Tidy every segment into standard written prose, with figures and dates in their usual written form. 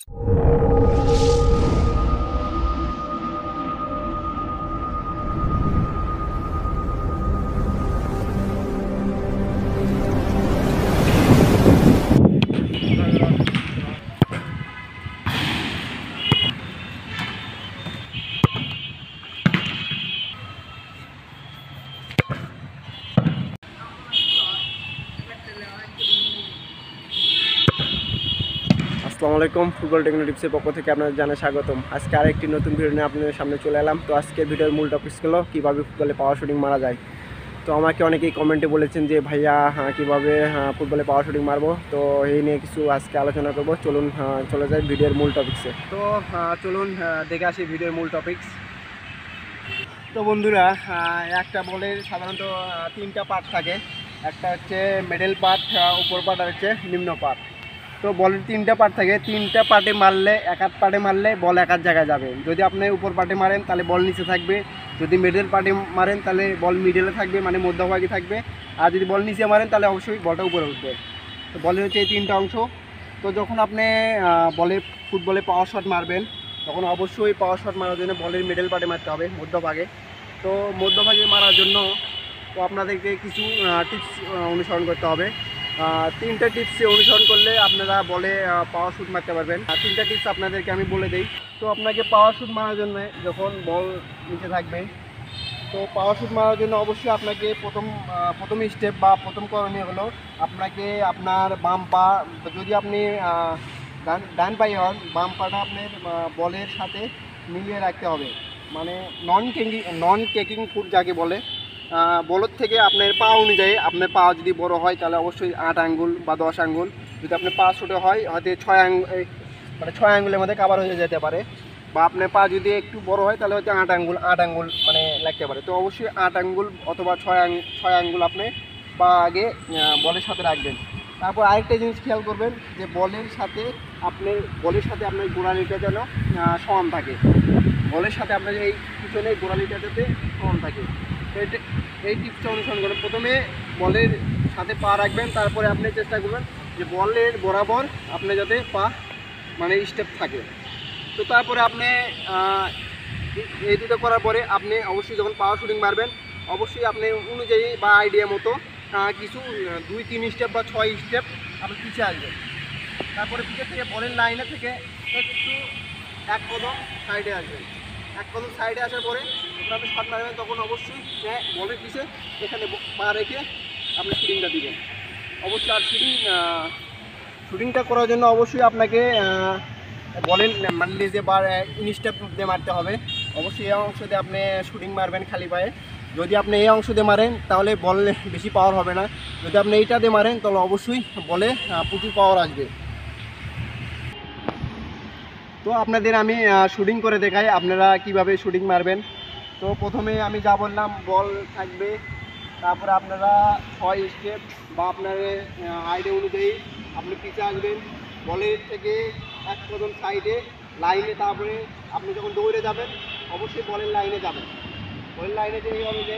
আসসালামু আলাইকুম, football techno টিপসের পক্ষ থেকে আপনাদের জানাই স্বাগতম। আজকে আরেকটি নতুন ভিডিও নিয়ে আপনাদের সামনে চলে এলাম। তো আজকের ভিডিওর মূল টপিক ছিল কীভাবে ফুটবলে পাওয়ার শুটিং মারা যায়। তো আমাকে অনেকেই কমেন্টে বলেছেন যে ভাইয়া কীভাবে ফুটবলে পাওয়ার শুটিং মারবো। তো এই নিয়ে কিছু আজকে আলোচনা করব। চলুন চলে যাই ভিডিওর মূল টপিক্সে। তো চলুন দেখে আসি ভিডিওর মূল টপিক্স। তো বন্ধুরা, একটা বলের সাধারণত তিনটা পার্ট থাকে। একটা হচ্ছে মিডল পার্ট, উপর পার্ট, আর হচ্ছে নিম্ন পার্ট। তো বলের তিনটা পার্ট থাকে, তিনটা পার্টে মারলে এক পার্টে মারলে বল এক জায়গায় যাবে। যদি আপনি উপর পার্টে মারেন তাহলে বল নিচে থাকবে, যদি মিডল পার্টে মারেন তাহলে বল মিডলে থাকবে, মানে মধ্যভাগে থাকবে। আর যদি বল নিচে মারেন তাহলে অবশ্যই বলটা উপরে উঠবে। তো বলের হচ্ছে এই তিনটা অংশ। তো যখন আপনি ফুটবলে পাওয়ার শট মারবেন, তখন অবশ্যই পাওয়ার শট মারার জন্য বলের মিডল পার্টে মারতে হবে, মধ্যভাগে। তো মধ্যভাগে মারার জন্য তো আপনাদেরকে কিছু টিপস অনুসরণ করতে হবে। তিনটা টিপস অনুসরণ করলে আপনারা বলে পাওয়ার শুট মারতে পারবেন। তিনটা টিপস আপনাদেরকে আমি বলে দিই। তো আপনাকে পাওয়ার শুট মারার জন্য যখন বল নিচে থাকবে, তো পাওয়ার শুট মারার জন্য অবশ্যই আপনাকে প্রথম স্টেপ বা প্রথম করণীয় হলো আপনাকে আপনার বাম পা, যদি আপনি ডান পায়ে হন, বাম পাটা আপনার বলের সাথে মিলিয়ে রাখতে হবে। মানে নন কেকিং ফুট যাকে বলে। বলর থেকে আপনার পা অনুযায়ী, আপনার পা যদি বড় হয় তাহলে অবশ্যই 8 আঙ্গুল বা 10 আঙ্গুল, যদি আপনার পা ছোটো হয় হয়তো 6 আঙ্গুলের মধ্যে কাভার হয়ে যেতে পারে। বা আপনার পা যদি একটু বড় হয় তাহলে হয়তো 8 আঙ্গুল মানে লাগতে পারে। তো অবশ্যই 8 আঙ্গুল অথবা 6 আঙ্গুল আপনি পা আগে বলের সাথে রাখবেন। তারপর আরেকটা জিনিস খেয়াল করবেন যে বলের সাথে আপনার গোড়ালিটা যেন সমান থাকে। বলের সাথে আপনার এই পিছনে গোড়ালিটা যাতে সমান থাকে। তো এই টিপসটা অনুসরণ করবেন। প্রথমে বলের সাথে পা রাখবেন, তারপরে আপনি চেষ্টা করবেন যে বলের বরাবর আপনি যাতে পা মানে স্টেপ থাকে। তো তারপরে আপনি এই দুটো করার পরে আপনি অবশ্যই যখন পাওয়ার শুটিং মারবেন, অবশ্যই আপনি অনুযায়ী বা আইডিয়া মতো কিছু 2-3 স্টেপ বা 6 স্টেপ আপনি পিছিয়ে আসবেন। তারপরে পিছিয়ে থেকে বলের লাইনে থেকে একটু এক কদম সাইডে আসবেন। এক কদম সাইডে আসার পরে যখন আপনি শট মারবেন, তখন অবশ্যই বলের পিছিয়ে এখানে পা রেখে আপনি শুটিংটা দিবেন। অবশ্যই আর শুটিংটা করার জন্য অবশ্যই আপনাকে বলের মানে লেজে বা ইনস্টেপ দিয়ে মারতে হবে। অবশ্যই এই অংশ দিয়ে আপনি শুটিং মারবেন খালি পায়ে। যদি আপনি এই অংশ দিয়ে মারেন তাহলে বল বেশি পাওয়ার হবে না। যদি আপনি এইটা দিয়ে মারেন তাহলে অবশ্যই বলে প্রচুর পাওয়ার আসবে। তো আপনাদের আমি শুটিং করে দেখাই আপনারা কিভাবে শুটিং মারবেন। তো প্রথমে আমি যা বললাম, বল থাকবে, তারপরে আপনারা 6 স্টেপ বা আপনার আইডিয়া অনুযায়ী আপনি পিছিয়ে আসবেন বলের থেকে এক কদম সাইডে লাইনে। তারপরে আপনি যখন দৌড়ে যাবেন অবশ্যই বলের লাইনে যাবেন। বলের লাইনে যে এইভাবে যে,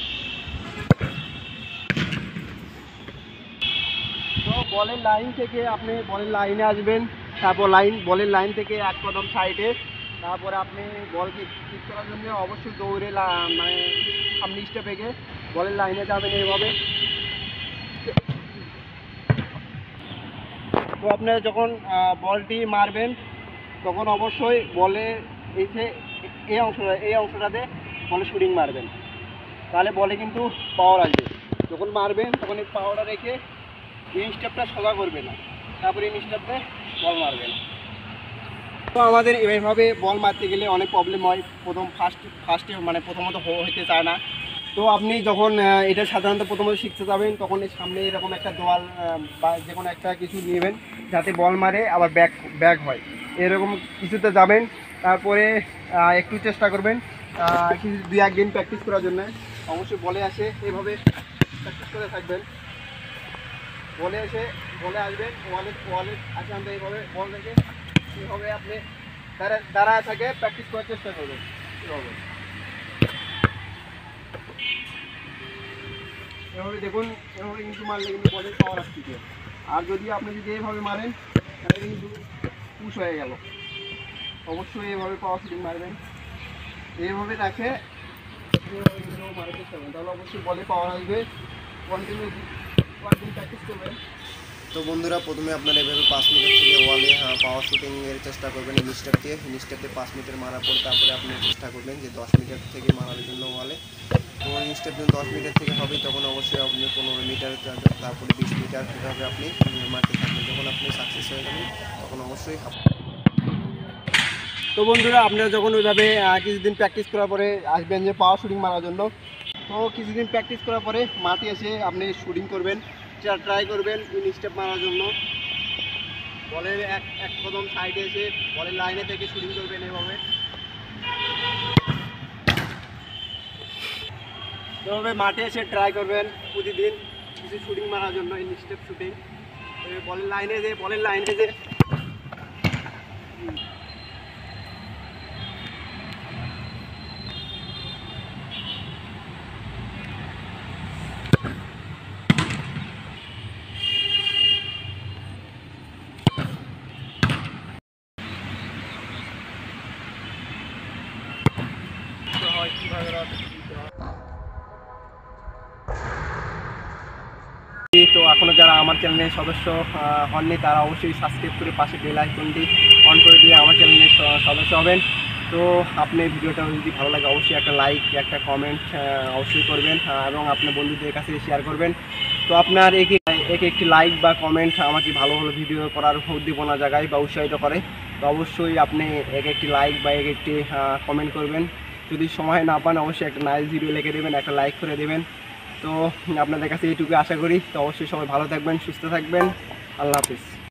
তো বলের লাইন থেকে আপনি বলের লাইনে আসবেন। তারপর বলের লাইন থেকে এক কদম সাইডে, তারপরে আপনি বলকে ঠিক করার জন্য অবশ্যই দৌড়ে মানে সামনে স্টেপে গিয়ে বলের লাইনে যাবেন এইভাবে। তো আপনারা যখন বলটি মারবেন তখন অবশ্যই বলে এই অংশটাতে বলে শুটিং মারবেন, তাহলে বলে কিন্তু পাওয়ার আসবে। যখন মারবেন তখন এই পাওয়ারটা রেখে এই স্টেপটা সোজা করবে না, তারপরে এই স্টেপে বল মারবেন। তো আমাদের এইভাবে বল মারতে গেলে অনেক প্রবলেম হয়। ফার্স্টে মানে প্রথমত হইতে চায় না। তো আপনি যখন এটা সাধারণত প্রথমত শিখতে যাবেন, তখন এর সামনে এরকম একটা দেওয়াল বা যে কোনো একটা কিছু নেবেন যাতে বল মারে আবার ব্যাক হয়, এরকম কিছুতে যাবেন। তারপরে একটু চেষ্টা করবেন কিছু 2-1 দিন প্র্যাকটিস করার জন্য। অবশ্যই বলে আসে এভাবে প্র্যাকটিস করে থাকবেন। বলে আসবেন, ওয়ালেট আসে, আমরা এইভাবে বল রেখে এইভাবে আপনি দাঁড়ায় থাকে প্র্যাকটিস করার চেষ্টা করবেন। এভাবে দেখুন, এভাবে কিন্তু মারলে কিন্তু বলের পাওয়ার আসছে। আর যদি আপনি এইভাবে মারেন তাহলে কিন্তু পুশ হয়ে গেল। অবশ্যই এভাবে পাওয়ার শুটিং মারবেন, এইভাবে রাখে মারার চেষ্টা করবেন, তাহলে অবশ্যই বলে পাওয়ার আসবে। কন্টিনিউ প্র্যাকটিস করবেন। তো বন্ধুরা, প্রথমে আপনারা এভাবে 5 মিটার থেকে ওয়ালে পাওয়ার শুটিংয়ের চেষ্টা করবেন। ইনস্টেপ দিয়ে 5 মিটার মারার পর তারপরে আপনি চেষ্টা করবেন যে 10 মিটার থেকে মারার জন্য ওয়ালে। তো ইনস্টেপ যখন 10 মিটার থেকে হবে তখন অবশ্যই আপনি 15 মিটার, তারপরে 20 মিটার এভাবে আপনি মারতে থাকবেন। যখন আপনি সাকসেস হয়ে যাবেন তখন অবশ্যই। তো বন্ধুরা, আপনারা যখন ওইভাবে কিছুদিন প্র্যাকটিস করার পরে আসবেন যে পাওয়ার শুটিং মারার জন্য, তো কিছুদিন প্র্যাকটিস করার পরে মাঠে এসে আপনি শুটিং করবেন, ট্রাই করবেন ইনস্টেপ মারার জন্য। বলের এক কদম সাইডে এসে বলের লাইনে থেকে শুটিং করবেন এভাবে। এভাবে মাঠে এসে ট্রাই করবেন প্রতিদিন কিছু শুটিং মারার জন্য, ইনস্টেপ শুটিং। বলের লাইনে যে তো এখনও যারা আমার চ্যানেলের সদস্য হননি তারা অবশ্যই সাবস্ক্রাইব করে পাশে বেল আইকনটি অন করে দিয়ে আমার চ্যানেলের সদস্য হবেন। তো আপনি ভিডিওটা যদি ভালো লাগে অবশ্যই একটা লাইক, একটা কমেন্ট অবশ্যই করবেন, এবং আপনার বন্ধুদের কাছে শেয়ার করবেন। তো আপনার একটি লাইক বা কমেন্ট আমাকে ভালো ভালো ভিডিও করার উদ্দীপনা জাগায় বা উৎসাহিত করে। তো অবশ্যই আপনি একটি লাইক বা একটি কমেন্ট করবেন। যদি সময় না পান অবশ্যই একটা নাইস ভিডিও লিখে দেবেন, একটা লাইক করে দেবেন। তো আপনাদের কাছে এইটুকু আশা করি। তো অবশ্যই সবাই ভালো থাকবেন, সুস্থ থাকবেন। আল্লাহ হাফিজ।